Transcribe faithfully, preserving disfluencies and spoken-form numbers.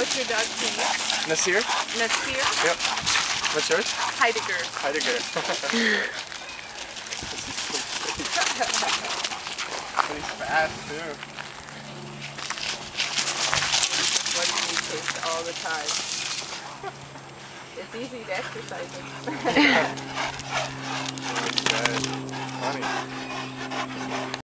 What's your dog's name? Naasir? Naasir? Yep. What's yours? Heidegger. Heidegger. He's fast too. What do you taste all the time? It's easy to exercise it. Funny.